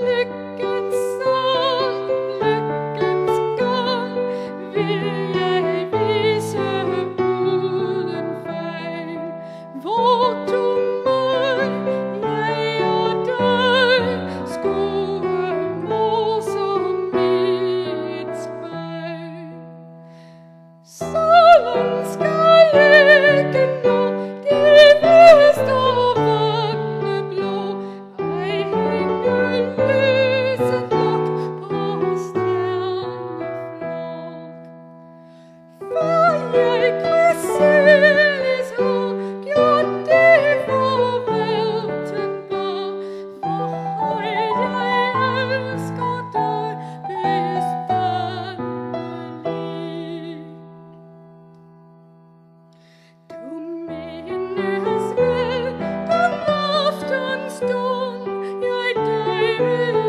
Lykkens sang, lykkens gang, vil jeg vise uden fejl. Hvor du mig, jeg og dig, skue morsom i et spejl. Solen skal ligge når det vest og vandet blå, ej hænge lyselok på stjerneflok. For jeg Chrysalis har gjort det farvel til dig, hvor højt jeg elsker dig bestandig. Du mindes vel den aftenstund jeg dig